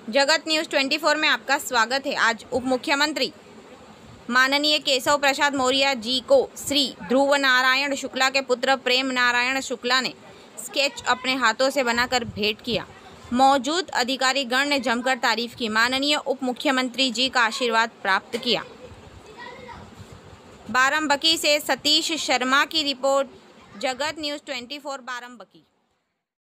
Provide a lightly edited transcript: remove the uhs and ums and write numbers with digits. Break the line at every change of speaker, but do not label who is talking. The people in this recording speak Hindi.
जगत न्यूज़ 24 में आपका स्वागत है। आज उप मुख्यमंत्री माननीय केशव प्रसाद मौर्य जी को श्री ध्रुव नारायण शुक्ला के पुत्र प्रेम नारायण शुक्ला ने स्केच अपने हाथों से बनाकर भेंट किया। मौजूद अधिकारी गण ने जमकर तारीफ की। माननीय उप मुख्यमंत्री जी का आशीर्वाद प्राप्त किया। बाराबंकी से सतीश शर्मा की रिपोर्ट, जगत न्यूज़ 24 बाराबंकी।